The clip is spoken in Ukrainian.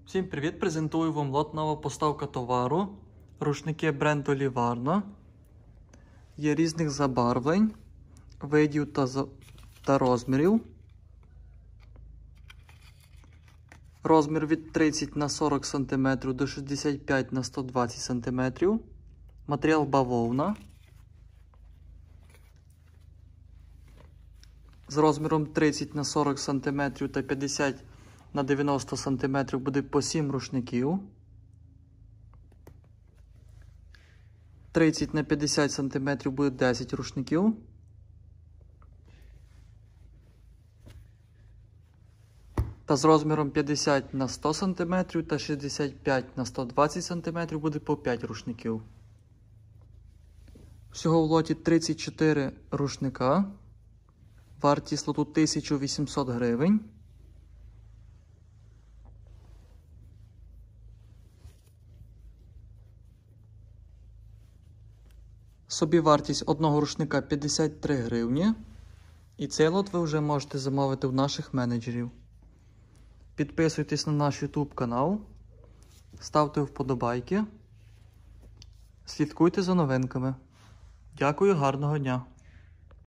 Всім привіт! Презентую вам лот нова поставка товару. Рушники бренду Livarno. Є різних забарвлень, видів та розмірів. Розмір від 30 на 40 см до 65 на 120 см. Матеріал бавовна. З розміром 30 на 40 см та 50 на 90 см буде по 7 рушників. 30 на 50 см буде 10 рушників. Та з розміром 50 на 100 см та 65 на 120 см буде по 5 рушників. Всього в лоті 34 рушника. Вартість лоту 1800 гривень. Собівартість одного рушника 53 гривні. І цей лот ви вже можете замовити в наших менеджерів. Підписуйтесь на наш YouTube канал, ставте вподобайки, слідкуйте за новинками. Дякую, гарного дня!